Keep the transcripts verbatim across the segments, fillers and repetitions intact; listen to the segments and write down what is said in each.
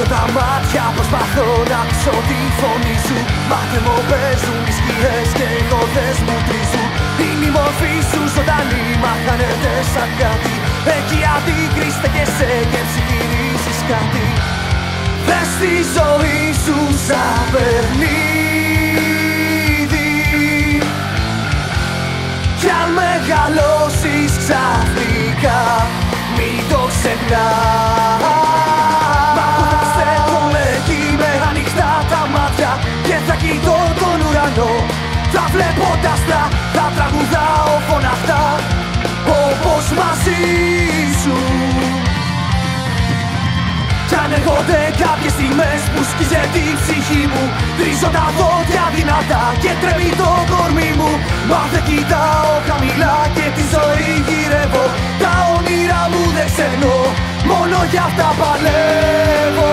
Κλείνω τα μάτια, προσπαθώ να ακούσω τη φωνή σου. Μα θερμοπαίζουν οι σκιές και οι νότες μου τρίζουν. Είναι η μορφή σου ζωντανή, μα χάνεται σαν κάτι. Εκεί αντικρίζεται και σε γεύση γυρίζεις κάτι. Δες τη ζωή σου σαν παιχνίδι, κι αν μεγαλώσεις ξαφνικά μην το ξεχνάς. Μα όταν στέκομαι εκεί με ανοιχτά τα μάτια και θα κοιτώ τον ουρανό, θα βλέπω τα άστρα, θα τραγουδάω φωναχτά όπως μαζί σου. Κι αν έρχονται κάποιες στιγμές που σκίζεται η ψυχή μου, τρίζω τα δόντια δυνατά και τρέμει το κορμί μου. Μα δεν κοιτάω χαμηλά και τη ζωή γυρεύω. Τα όνειρά μου δεν ξεχνώ, μόνο για αυτά παλεύω.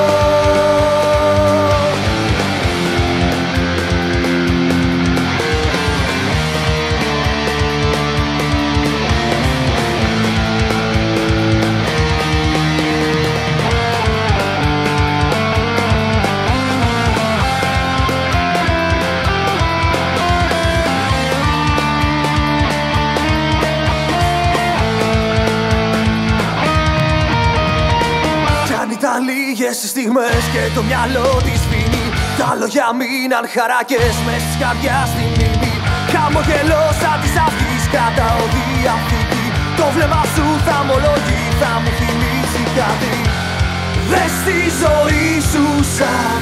Ήταν λίγες οι στιγμές και το μυαλό της σβήνει. Τα λόγια μείναν χαράκες μες της καρδιάς στη μνήμη. Χαμογελώ σαν της αυγής κρατάω διαθήκη. Το βλέμμα σου θα μολογεί, θα μου θυμίζει κάτι. Δες τη ζωή σου σαν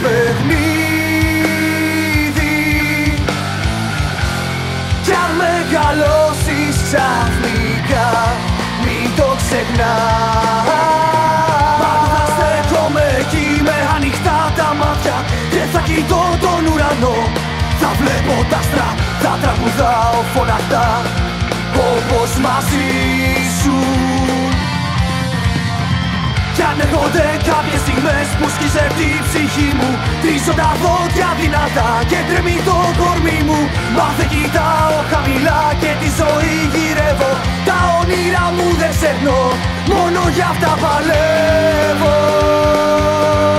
παιχνίδι, κι αν μεγαλώσεις ξαφνικά μην το ξεχνάς. Εκεί με ανοιχτά τα μάτια και θα κοιτώ τον ουρανό, θα βλέπω τα άστρα, θα τραγουδάω φωναχτά όπως μαζί σου. Κι αν έρχονται κάποιες στιγμές που σκίζεται η ψυχή μου, τρίζω τα δόντια δυνατά και τρέμει το κορμί μου. Μα δεν κοιτάω χαμηλά και τη ζωή γυρεύω. Τα όνειρά μου δεν ξεχνώ, μόνο για αυτά παλεύω.